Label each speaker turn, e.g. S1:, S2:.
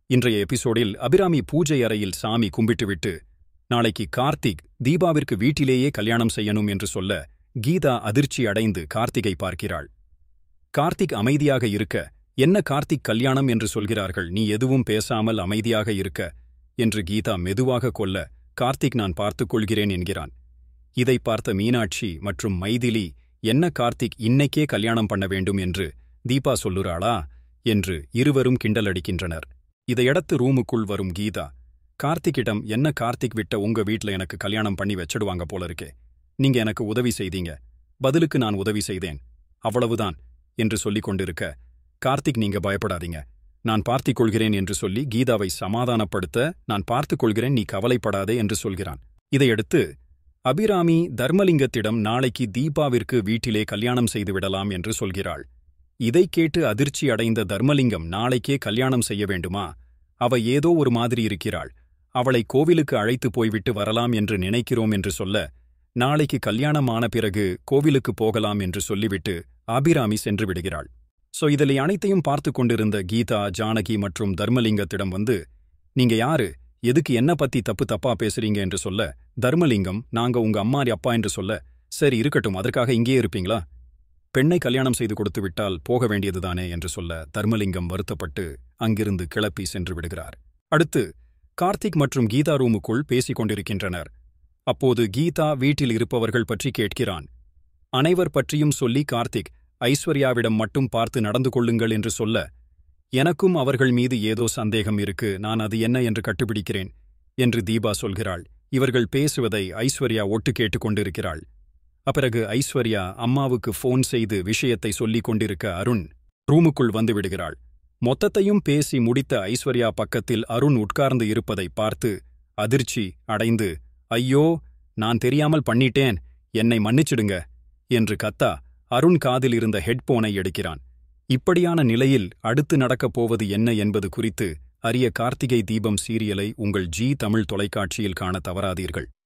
S1: இன்றைய எபிசோடில் அபிராமி பூஜை அறையில் சாமி கும்பிட்டுவிட்டு நாளைக்கு கார்த்திக் தீபாவிற்கு வீட்டிலேயே கல்யாணம் செய்யணும் என்று சொல்ல கீதா அதிர்ச்சி அடைந்து கார்த்திகை பார்க்கிறாள். கார்த்திக் அமைதியாக இருக்க, என்ன கார்த்திக் கல்யாணம் என்று சொல்கிறார்கள், நீ எதுவும் பேசாமல் அமைதியாக இருக்க என்று கீதா மெதுவாக கொல்ல, கார்த்திக் நான் பார்த்துக் கொள்கிறேன் என்கிறான். இதை பார்த்த மீனாட்சி மற்றும் மைதிலி, என்ன கார்த்திக் இன்னைக்கே கல்யாணம் பண்ண வேண்டும் என்று தீபா சொல்லுறாளா என்று இருவரும் கிண்டலடிக்கின்றனர். இதையடுத்து ரூமுக்குள் வரும் கீதா, கார்த்திக்கிடம், என்ன கார்த்திக் விட்ட உங்க வீட்ல எனக்கு கல்யாணம் பண்ணி வச்சிடுவாங்க போல இருக்கே, நீங்க எனக்கு உதவி செய்தீங்க, பதிலுக்கு நான் உதவி செய்தேன், அவ்வளவுதான் என்று சொல்லிக் கொண்டிருக்க, கார்த்திக் நீங்க பயப்படாதீங்க, நான் பார்த்துக் கொள்கிறேன் என்று சொல்லி கீதாவை சமாதானப்படுத்த, நான் பார்த்துக் கொள்கிறேன், நீ கவலைப்படாதே என்று சொல்கிறான். இதையடுத்து அபிராமி தர்மலிங்கத்திடம் நாளைக்கு தீபாவிற்கு வீட்டிலே கல்யாணம் செய்துவிடலாம் என்று சொல்கிறாள். இதைக் கேட்டு அதிர்ச்சி அடைந்த தர்மலிங்கம், நாளைக்கே கல்யாணம் செய்ய வேண்டுமா, அவ ஏதோ ஒரு மாதிரி இருக்கிறாள், அவளை கோவிலுக்கு அழைத்து போய்விட்டு வரலாம் என்று நினைக்கிறோம் என்று சொல்ல, நாளைக்கு கல்யாணம் ஆன பிறகு கோவிலுக்கு போகலாம் என்று சொல்லிவிட்டு அபிராமி சென்று விடுகிறாள். இதில் அனைத்தையும் பார்த்து கொண்டிருந்த கீதா, ஜானகி மற்றும் தர்மலிங்கத்திடம் வந்து, நீங்க யாரு, எதுக்கு என்ன பத்தி தப்பா பேசுறீங்க என்று சொல்ல, தர்மலிங்கம், நாங்க உங்க அம்மா அப்பா என்று சொல்ல, சரி இருக்கட்டும், அதற்காக இங்கே இருப்பீங்களா, பெண்ணை கல்யாணம் செய்து கொடுத்து விட்டால் போக வேண்டியதுதானே என்று சொல்ல, தர்மலிங்கம் வருத்தப்பட்டு அங்கிருந்து கிளப்பி சென்று விடுகிறார். அடுத்து கார்த்திக் மற்றும் கீதா ரூமுக்குள் பேசிக் கொண்டிருக்கின்றனர். அப்போது கீதா வீட்டில் இருப்பவர்கள் பற்றி கேட்கிறான். அனைவர் பற்றியும் சொல்லி கார்த்திக், ஐஸ்வர்யாவிடம் மட்டும் பார்த்து நடந்து கொள்ளுங்கள் என்று சொல்ல, எனக்கும் அவர்கள் மீது ஏதோ சந்தேகம் இருக்கு, நான் அது என்ன என்று கண்டுபிடிக்கிறேன் என்று தீபா சொல்கிறாள். இவர்கள் பேசுவதை ஐஸ்வர்யா ஒட்டு கேட்டுக்கொண்டிருக்கிறாள். அப்பிறகு ஐஸ்வர்யா அம்மாவுக்கு ஃபோன் செய்து விஷயத்தை சொல்லிக் கொண்டிருக்க அருண் ரூமுக்குள் வந்து விடுகிறாள். மொத்தத்தையும் பேசி முடித்த ஐஸ்வர்யா பக்கத்தில் அருண் உட்கார்ந்து இருப்பதை பார்த்து அதிர்ச்சி அடைந்து, ஐயோ, நான் தெரியாமல் பண்ணிட்டேன், என்னை மன்னிச்சிடுங்க என்று கத்தா அருண் காதில் இருந்த ஹெட்போனை எடுக்கிறான். இப்படியான நிலையில் அடுத்து நடக்கப் போவது என்ன என்பது குறித்து அறிய கார்த்திகை தீபம் சீரியலை உங்கள் ஜி தமிழ் தொலைக்காட்சியில் காண தவறாதீர்கள்.